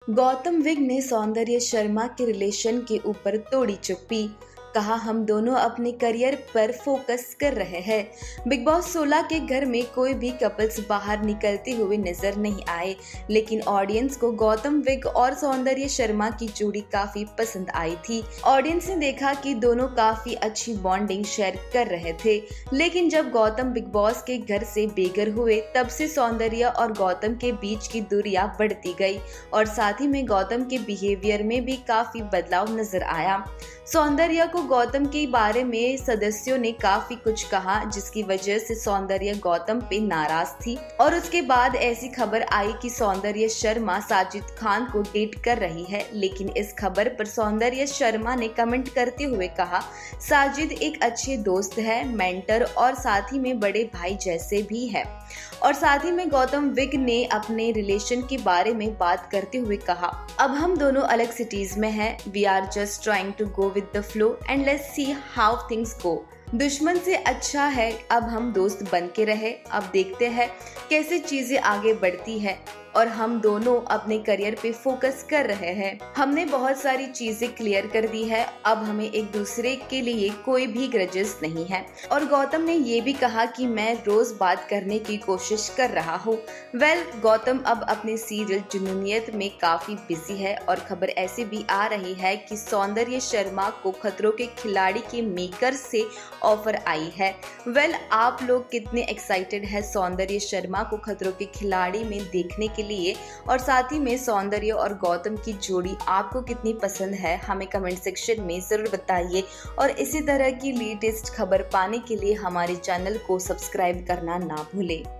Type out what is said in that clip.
Gautam wig ने सौंदर्य शर्मा के रिलेशन के ऊपर तोड़ी चुप्पी। कहा, हम दोनों अपने करियर पर फोकस कर रहे हैं। बिग बॉस 16 के घर में कोई भी कपल्स बाहर निकलते हुए नजर नहीं आए, लेकिन ऑडियंस को गौतम विग और सौंदर्य शर्मा की जोड़ी काफी पसंद आई थी। ऑडियंस ने देखा कि दोनों काफी अच्छी बॉन्डिंग शेयर कर रहे थे, लेकिन जब गौतम बिग बॉस के घर से बेघर हुए तब से सौंदर्य और गौतम के बीच की दूरियां बढ़ती गई और साथ ही में गौतम के बिहेवियर में भी काफी बदलाव नजर आया। सौंदर्य को गौतम के बारे में सदस्यों ने काफी कुछ कहा, जिसकी वजह से सौंदर्य गौतम पे नाराज थी और उसके बाद ऐसी खबर आई कि सौंदर्य शर्मा साजिद खान को डेट कर रही है। लेकिन इस खबर पर सौंदर्य शर्मा ने कमेंट करते हुए कहा, साजिद एक अच्छे दोस्त है, मेंटर और साथ ही में बड़े भाई जैसे भी है। और साथ ही में गौतम विग ने अपने रिलेशन के बारे में बात करते हुए कहा, अब हम दोनों अलग सिटीज में हैं, we are just trying to go with the flow and let's see how things go. दुश्मन से अच्छा है अब हम दोस्त बन के रहे, अब देखते हैं कैसे चीजें आगे बढ़ती है और हम दोनों अपने करियर पे फोकस कर रहे हैं। हमने बहुत सारी चीजें क्लियर कर दी है, अब हमें एक दूसरे के लिए कोई भी ग्रजेस नहीं है। और गौतम ने ये भी कहा कि मैं रोज बात करने की कोशिश कर रहा हूँ। गौतम अब अपने सीरियल जुनूनियत में काफी बिजी है और खबर ऐसी भी आ रही है कि सौंदर्य शर्मा को खतरों के खिलाड़ी के मेकर से ऑफर आई है। आप लोग कितने एक्साइटेड है सौंदर्य शर्मा को खतरों के खिलाड़ी में देखने के लिए, और साथ ही में सौंदर्य और गौतम की जोड़ी आपको कितनी पसंद है, हमें कमेंट सेक्शन में जरूर बताइए। और इसी तरह की लेटेस्ट खबर पाने के लिए हमारे चैनल को सब्सक्राइब करना ना भूलें।